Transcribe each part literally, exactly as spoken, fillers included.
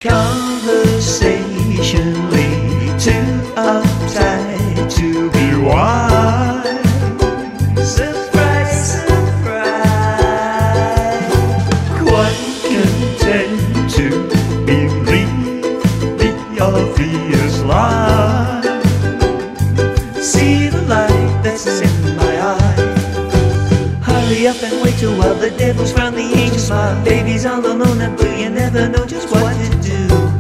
Conversation lead too uptight to be wise. Surprise, surprise. Quite content to believe the obvious lie. See the light that's in my eye. Hurry up and wait till while the devil's round the angels smile. Baby's all alone and blue, you never know just what to do.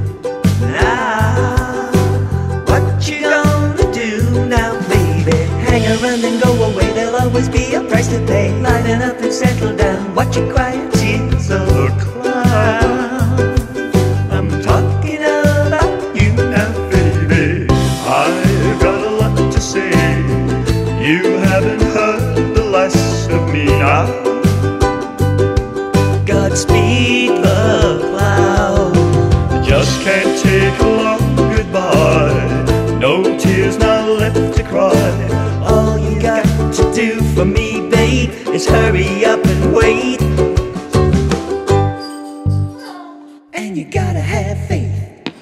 Now, what you gonna do now, baby? Hang around and go away, there'll always be a price to pay. Lighten up and settle down, watch your quiet tears of a clown. I'm talking about you now, baby. I've got a lot to say. You haven't heard the last of me now. Godspeed the cloud. Just can't take a long goodbye. No tears now left to cry. All you got to do for me, babe, is hurry up and wait. And you gotta have faith.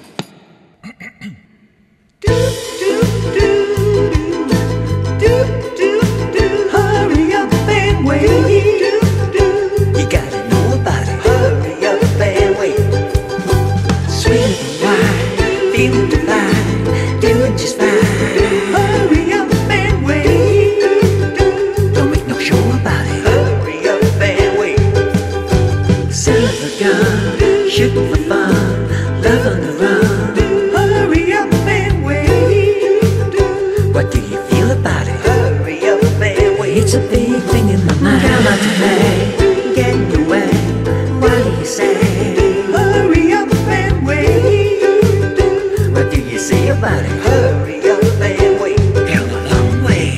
do, do, do, do, do, do, hurry up and wait. You gotta know about it. Hurry up and wait. Sweet wine, feeling divine, doing just fine. Hurry up and wait. Don't make no show about it. Hurry up and wait. Silver gun, shooting for fun, love on the run. Hurry up and wait. What do you feel about it? Hurry up and wait. It's a big thing in my mind. Come out to play, get in the way. What do you say? Hurry up and wait. What do you say about it? Hurry up and wait. Come a long way.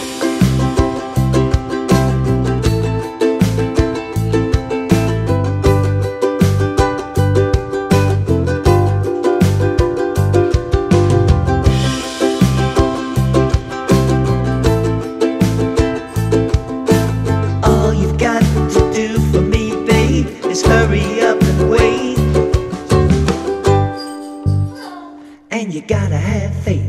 All you've got to do for me, babe, is hurry up and wait. And you gotta have faith.